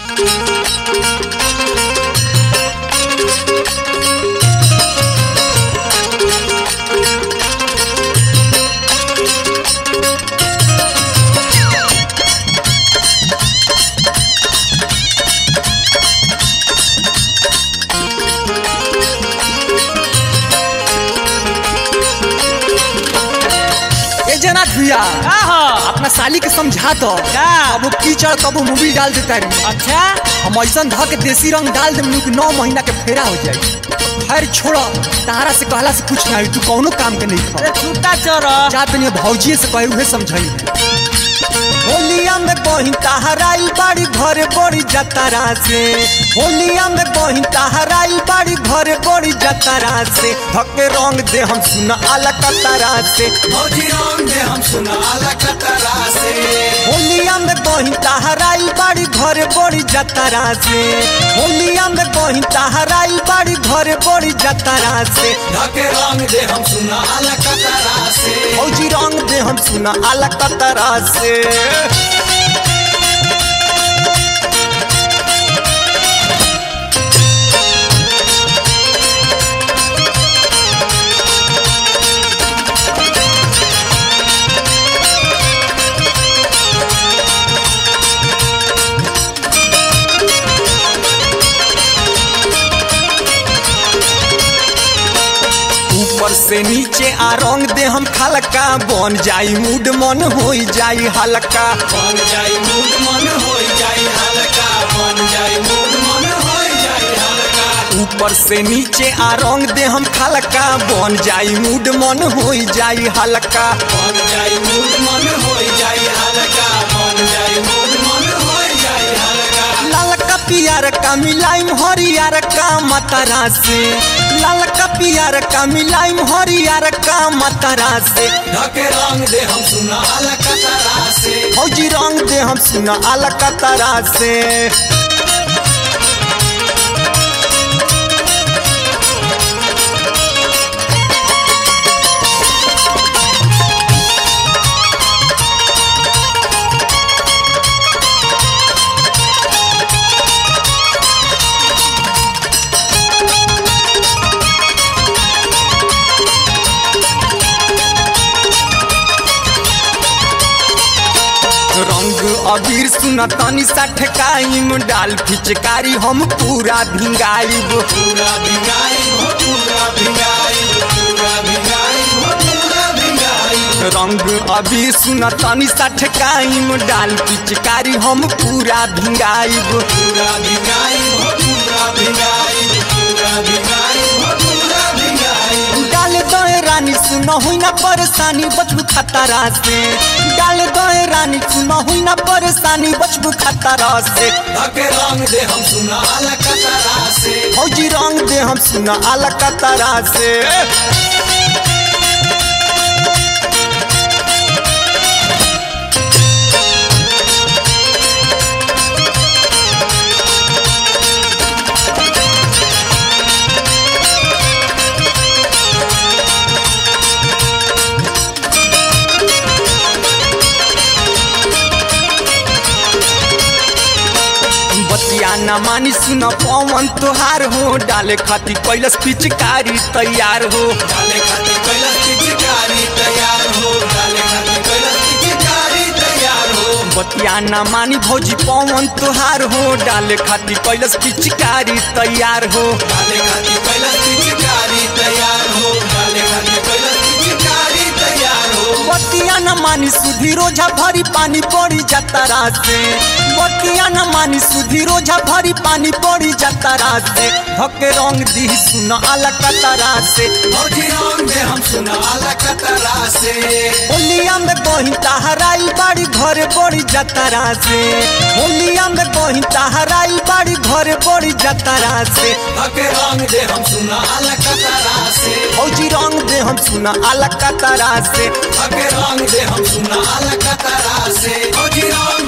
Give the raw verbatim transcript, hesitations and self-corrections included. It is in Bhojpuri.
भैया अपना साली के समझा दो अब कीचड़ कब मूवी डाल देता रही। अच्छा हम ऐसा ध के देसी रंग डाल दे नौ महीना के फेरा हो जाए। खैर छोड़ो तारा से कहला से कुछ ना तू कौनो काम के नहीं खा छूटा चोर जात नहीं भौजी से कहे उहे समझाई होलिया में बहिन तहराई बाड़ी घरे बड़ी जतरा से होलिया में बहिन तहराई बाड़ी घरे बड़ी जतरा से धके रंग दे हम सुना आला कतरा से भौजी रंग दे हम सुना आला कतरा से होलिया में बहिन तहराई बाड़ी घरे बड़ी जतरा से होलिया में बहिन तहराई बाड़ी घरे बड़ी जतरा से धके रंग दे हम सुना आला कतरा से भौजी रंग दे हम सुना आला कतरा से। ऊपर से नीचे आ रंग दे हम खलका बन जाई मूड मन हो जाई हल्का बन जाई मूड मन हो जाई हल्का बन जाई मूड मन हो जाई हल्का ऊपर से नीचे आ रंग दे हम खलका बन जाई मूड मन हो जाई हल्का बन जाई मूड मन हो जाई हल्का बन जाई मूड मन हो जाई हल्का लालका पियर का मिलाइम हरियर का मतरा से लालका पियर का मिलाइम हरियर का मतरा से धके रंग दे हम सुना आला कतरा से भौजी रंग दे हम सुना आला कतरा से। रंग अबीर सुना तनी सा ठेकाइम डाल फिचकारी हम पूरा भिंगाइब पूरा भिंगाई हो पूरा भिंगाई पूरा भिंगाई हो पूरा भिंगाई रंग अबीर सुना तनी सा ठेकाइम डाल फिचकारी हम पूरा भिंगाइब पूरा भिंगाई हो पूरा भिंगाई पूरा भिंगाई हो पूरा भिंगाई डाल दे रानी सुना हुई ना परेशानी बचबू खतरा से डाल दे रानी सुना हुई ना परेशानी बचबू खतरा से धके रंग दे हम सुना आला कतरा से भौजी रंग दे हम सुना आला कतरा से। बतिया न मानी सुना पवन तोहार हो डाले खाती कैलस पिचकारी तैयार हो डाले खातिर कैलस पिचकारी तैयार हो डाले खातिर कैलस पिचकारी तैयार हो बतिया न मानी भौजी पवन तोहार हो डाले खाती कैलस पिचकारी तैयार हो डाले खातिर कैलस पिचकारी तैयार हो डाले खातिर कैलस पिचकारी तैयार हो बतिया न मानी सुधी रोजा भरी पानी पड़ी जतरा से बतिया न मानी सुधी रोजा भरी पानी पड़ी जतरा से धके रंग दी सुना आला कतरा से भौजी रंग दे हम सुना आला कतरा से होलिया में बहिन तहराई बाड़ी घरे बड़ी जतरा से होलिया में बहिन तहराई बाड़ी घरे बड़ी जतरा से धके रंग दे हम सुना आला कतरा से भौजी रंग दे हम सुना आला कतरा से धके रंग दे हम सुना आला कतरा से भौजी रंग